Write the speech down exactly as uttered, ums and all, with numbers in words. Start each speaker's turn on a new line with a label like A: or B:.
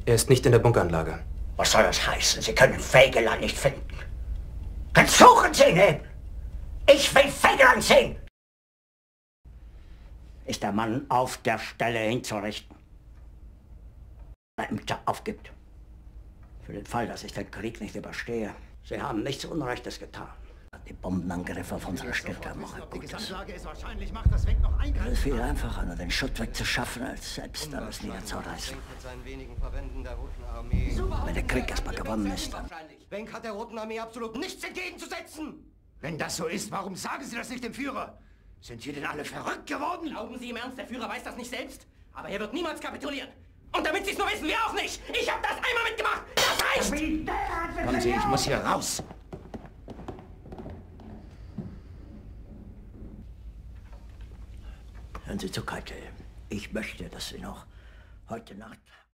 A: Er ist nicht in der Bunkeranlage.
B: Was soll das heißen? Sie können Feigeland nicht finden. Dann suchen Sie ihn eben. Ich will Feigeland sehen. Ist der Mann auf der Stelle hinzurichten. Der Ämter aufgibt. Für den Fall, dass ich den Krieg nicht überstehe. Sie haben nichts Unrechtes getan. Die Bombenangriffe auf unsere Städte haben auch ein Gutes. Es ist viel einfacher, nur den Schutt wegzuschaffen, als selbst alles niederzureißen. Wenn der Krieg erstmal gewonnen ist, dann...
C: Wenck hat der Roten Armee absolut nichts entgegenzusetzen. Wenn das so ist, warum sagen Sie das nicht dem Führer? Sind wir denn alle verrückt geworden?
D: Glauben Sie im Ernst, der Führer weiß das nicht selbst? Aber er wird niemals kapitulieren. Und damit Sie es nur wissen, wir auch nicht. Ich habe das einmal mitgemacht. Das reicht!
C: Kommen Sie, ich muss hier raus.
B: Hören Sie zu, Keitel. Ich möchte, dass Sie noch heute Nacht...